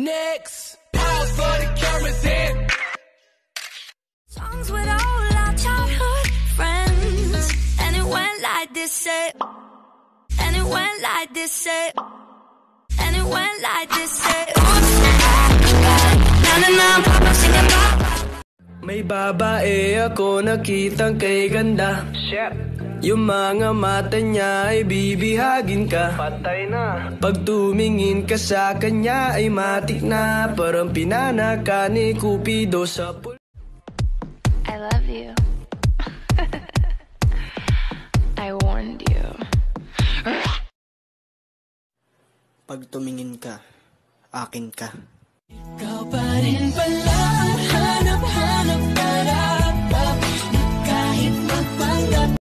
Next, pause for the cameras in. Songs with all our childhood friends, and it went like this, say, and it went like this, say, and it went like this, say. Na na na, papa sing about. May babae ako nakitang kay ganda. Yung mga mata niya ay bibihagin ka. Patay na. Pag tumingin ka sa kanya ay matik na. Parang pinanaka ni Cupido sa I love you. I warned you. Pag tumingin ka, akin ka. Ikaw pa rin pala.